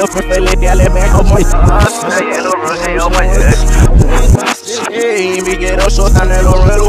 eu preferei dela bem como Miguel soltando el orelo.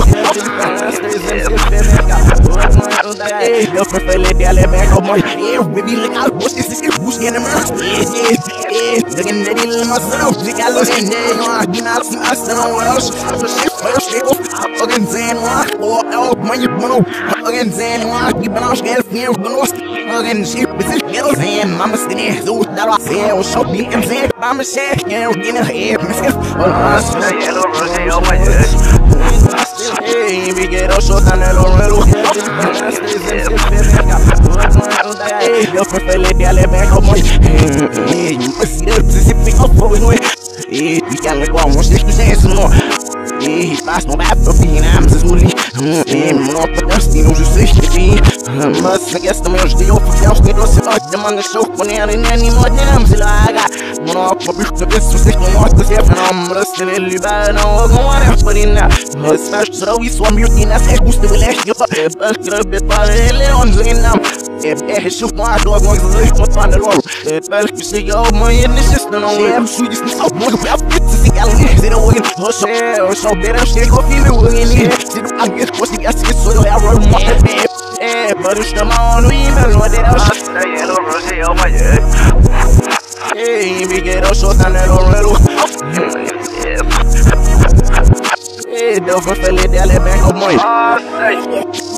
Eu preferei dela bem como baby legal, você se busca na mão. Looking at it myself, we got lost in there. Not fast and all else. So shit first, they go fucking Zan. Oh, my, you know, fucking Zan. Keep it on scale, fear, lost. Fucking shit, but it's yellow Zan. Mama skinny, so that I feel so big and Zan. Mama said, you know, in her head, myself. Yellow rose on my head. Hey, we get us short on el orelo. Eu preferei dela bem como você fica fogo, não é? E ela é igual uns textos sem isso, não. E faz não vai pra opinar, mas é ali. E não para gastar, não justiça aqui. Mas na questão meus de eu fazer os que você vai demanda show com ela e nem me odemos e larga. Não para bicho que vocês não mostram se é para não mostrar ele vai não agora é por ina. Mas faz só isso a minha tina se custa o leste para escrever para ele onde não. É شوف ما دوق ما زي ما طالع الورو بالك بس يوم ما ينسى não é شو جسمي صوت ما في أفكار تسيقلني زين وين هو شو بيرم شيء كوفي موليني زين أنجز وسي أسكت سوي يا رول ما برش تمام ويمل ودير أش يلو روسي يوم ما يجي بيجي شوطان الورو Deu pra fazer dela bem como